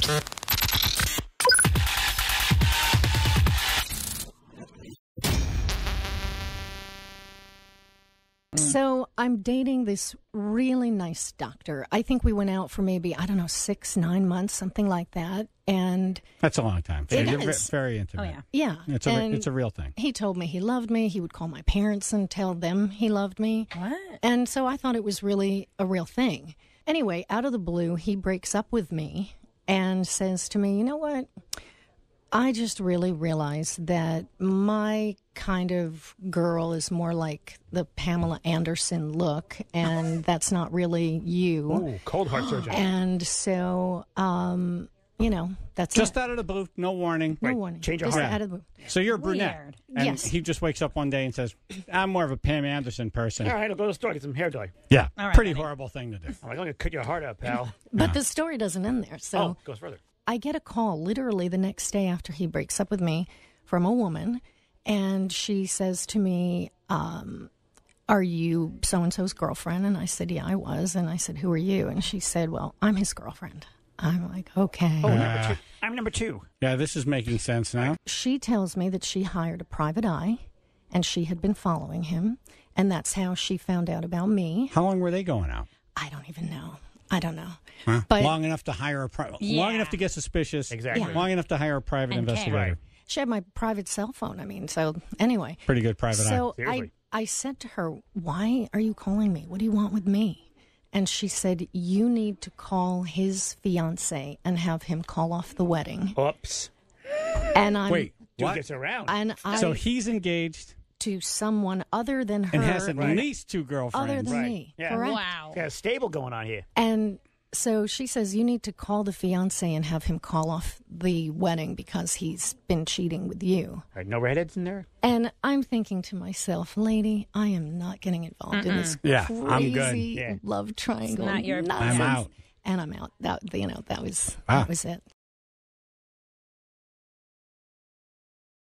So I'm dating this really nice doctor. I think we went out for maybe, 6-9 months, something like that. And that's a long time. It You're is. Very intimate. Oh, yeah. Yeah. It's a real thing. He told me he loved me. He would call my parents and tell them he loved me. What? And so I thought it was really a real thing. Anyway, out of the blue, he breaks up with me and says to me, you know what? I just really realized that my kind of girl is more like the Pamela Anderson look, and that's not really you. Ooh, cold heart surgeon. And so, that's just it. out of the blue, no warning. No warning. Change your Just heart. out of the blue. So you're a brunette. Weird. And Yes. he just wakes up one day and says, I'm more of a Pam Anderson person. All right, I'll go to the store, get some hair dye. Yeah. All right, Pretty buddy. horrible thing to do. I'm like, I'm going to cut your heart out, pal. But the story doesn't end there. So Oh, goes further. I get a call literally the next day after he breaks up with me from a woman, and she says to me, are you so-and-so's girlfriend? And I said, yeah, I was. And I said, who are you? And she said, well, I'm his girlfriend. I'm like, okay. Oh, number two. I'm number 2. Yeah, this is making sense now. She tells me that she hired a private eye, and she had been following him, and that's how she found out about me. How long were they going out? I don't even know. I don't know. Huh? But long enough to hire long enough to get suspicious. Exactly. Yeah. Long enough to hire a private And care. investigator. Right. she had my private cell phone. I mean, so anyway. Pretty good private eye. So Seriously. I said to her, why are you calling me? What do you want with me? And she said, you need to call his fiance and have him call off the wedding. Oops. And I'm Wait, Dude what? gets around. and I So he's engaged to someone other than her, and has at Right. least 2 girlfriends. other than Right. me. Yeah. Correct. Wow. Got a stable going on here. And so she says, you need to call the fiance and have him call off the wedding because he's been cheating with you. All right, no redheads in there? And I'm thinking to myself, lady, I am not getting involved in this Yeah, crazy I'm good. Yeah. love triangle. It's not your nonsense. I'm out. And I'm out. That was Wow. that was it.